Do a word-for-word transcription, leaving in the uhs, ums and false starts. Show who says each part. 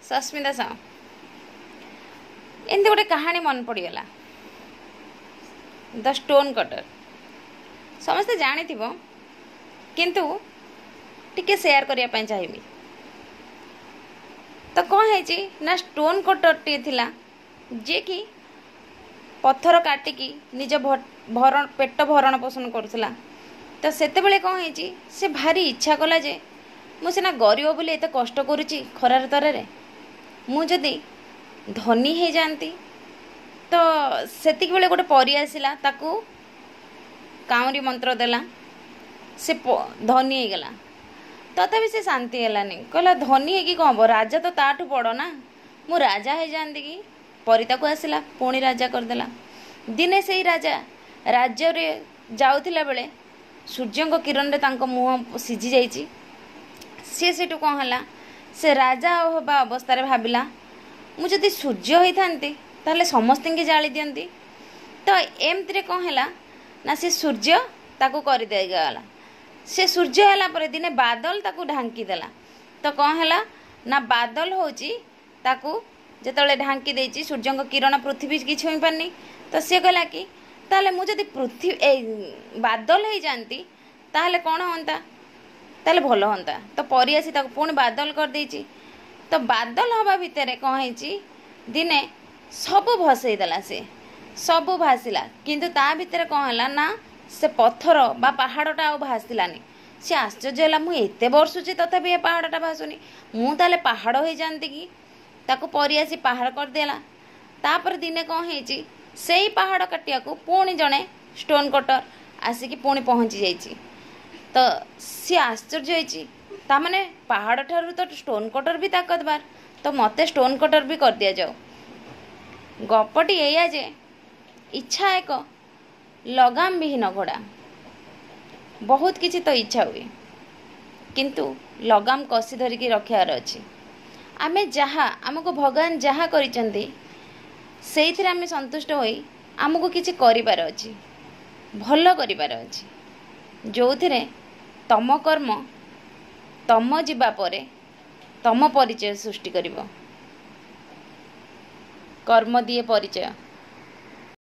Speaker 1: सस्मिता साहू एमती गोटे कहानी मन पड़गला द स्टोन कटर समस्ते जानी किंतु टिके शेयर करने चाहिए तो कौन है ना स्टोन कटर टी थिला जे कि पत्थर काटिकी निज भरण पेट भरण पोषण करुला तो सेतेबेले कौन है से भारी इच्छा कला जे मु सीना गरीब बोली एत कष्ट करुच्ची खरार तरह मुझे धनी हो जाती तो सेतिक बेले गोटे परी आसिला ताकू काउरी मंत्र देला से धनी हो गला तथापि से शांति है कहला धनी है कौन हम राजा तो ताठू बड़ ना मु राजा हो जाती कि परिता को आसिला पुणी राजा करदेला दिने से ही राजा राज्य रे जाउथिला बेले सूर्य को किरण रे तांको मुह सिझी जाइछि सी सेठू कौन है से राजा होबा अवस्था भाविला मु जदि सूर्य होइथांती ताहले समस्त के जाली दियंती तो एमती कौन है ना से सूर्य ताकू कर देगला से सूर्य है पर दिने बादल ताकू ढांकी देला तो कौन है ना बादल होची ताकू जिते ढांकी देची सूर्य को किरण पृथ्वी की छुई पारनी तो सी कहला कि ताहले मु जदि पृथ्वी ए बादल हो जाती ताहले कौन होता ताहले भल होता तो परी आसी ताकू पुणी बादल कर देची तो बादल हवा भितर कौन है दिने सबू भसईदेला से सबू भासिला किंतु ता भितर कौन है ना से पत्थर बा पहाड़टा आ भासिलानी से आश्चर्य है मुझे एत बर्षुची तथापि ए पहाड़टा भासुनी मु ताले पहाड़ हो जाती कि ताकू परी आसी पहाड़ करदेला तापर दिने कौन है से ही पहाड़ काटिया को पुणी जड़े स्टोन कटर आसिकी पुणी पहुँची जाइए तो सी आश्चर्य होता माने पहाड़ ठारू तो स्टोन कटर भी ताकतबार तो मते स्टोन कटर भी कर दिया जाओ गपटी एया जे इच्छा एक लगाम विहीन घोड़ा बहुत किसी तो इच्छा हुए किंतु लगाम कसी धरिकी रखार अच्छी आमे जहाँ आमको भगवान जहाँ करिचंती सेइथिरे आमे संतुष्ट होई आमको किसी करिबार अछि भल करिबार अछि जोथिरे तम कर्म तम जीवा परे तम परिचय सृष्टि करिवो कर्म दिए परिचय।